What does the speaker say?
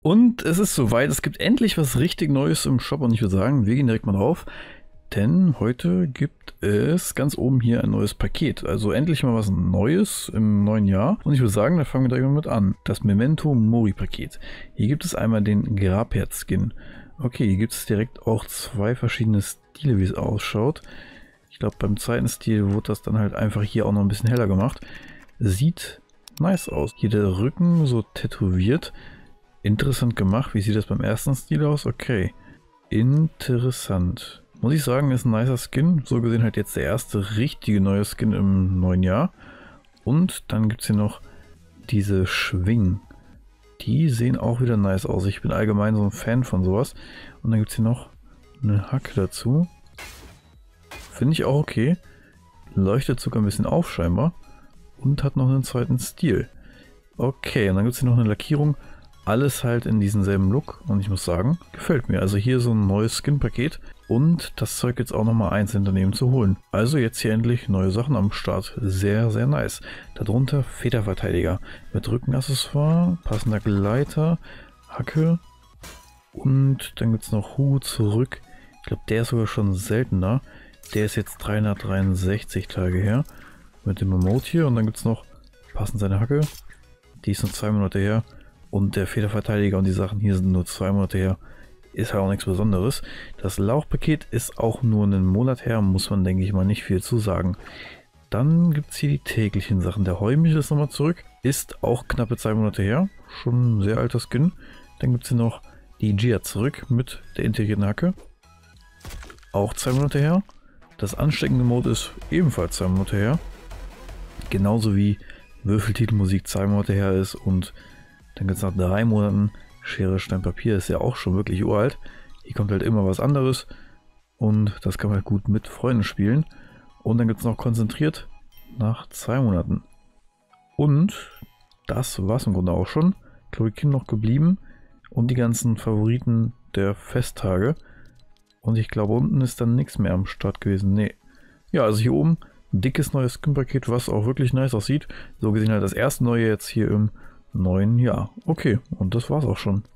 Und es ist soweit, es gibt endlich was richtig Neues im Shop und ich würde sagen, wir gehen direkt mal drauf. Denn heute gibt es ganz oben hier ein neues Paket. Also endlich mal was Neues im neuen Jahr. Und ich würde sagen, da fangen wir direkt mal mit an. Das Memento Mori Paket. Hier gibt es einmal den Grabherz Skin. Okay, hier gibt es direkt auch zwei verschiedene Stile, wie es ausschaut. Ich glaube, beim zweiten Stil wurde das dann halt einfach hier auch noch ein bisschen heller gemacht. Sieht nice aus. Hier der Rücken so tätowiert. Interessant gemacht. Wie sieht das beim ersten Stil aus? Okay. Interessant. Muss ich sagen, ist ein nicer Skin. So gesehen halt jetzt der erste richtige neue Skin im neuen Jahr. Und dann gibt es hier noch diese Schwingen. Die sehen auch wieder nice aus. Ich bin allgemein so ein Fan von sowas. Und dann gibt es hier noch eine Hacke dazu. Finde ich auch okay. Leuchtet sogar ein bisschen auf scheinbar. Und hat noch einen zweiten Stil. Okay, und dann gibt es hier noch eine Lackierung. Alles halt in diesem selben Look und ich muss sagen, gefällt mir. Also hier so ein neues Skin-Paket und das Zeug jetzt auch nochmal einzeln daneben zu holen. Also jetzt hier endlich neue Sachen am Start. Sehr, sehr nice. Darunter Federverteidiger mit Rückenaccessoire, passender Gleiter, Hacke und dann gibt es noch Hut zurück. Ich glaube, der ist sogar schon seltener. Der ist jetzt 363 Tage her mit dem Emote hier und dann gibt es noch passend seine Hacke. Die ist nur 2 Monate her. Und der Federverteidiger und die Sachen hier sind nur 2 Monate her. Ist halt auch nichts Besonderes. Das Lauchpaket ist auch nur einen Monat her. Muss man, denke ich mal, nicht viel zu sagen. Dann gibt es hier die täglichen Sachen. Der Heumichel ist nochmal zurück. Ist auch knappe 2 Monate her. Schon ein sehr alter Skin. Dann gibt es hier noch die Gia zurück mit der integrierten Hacke. Auch 2 Monate her. Das ansteckende Mode ist ebenfalls 2 Monate her. Genauso wie Würfeltitelmusik 2 Monate her ist und dann gibt es nach 3 Monaten Schere, Stein, Papier, ist ja auch schon wirklich uralt. Hier kommt halt immer was anderes und das kann man halt gut mit Freunden spielen. Und dann gibt es noch konzentriert nach 2 Monaten. Und das war es im Grunde auch schon. Chlorokin noch geblieben und die ganzen Favoriten der Festtage. Und ich glaube, unten ist dann nichts mehr am Start gewesen. Nee. Ja, also hier oben dickes neues Skin-Paket, was auch wirklich nice aussieht. So gesehen halt das erste neue jetzt hier im neuen Jahr. Okay, und das war's auch schon.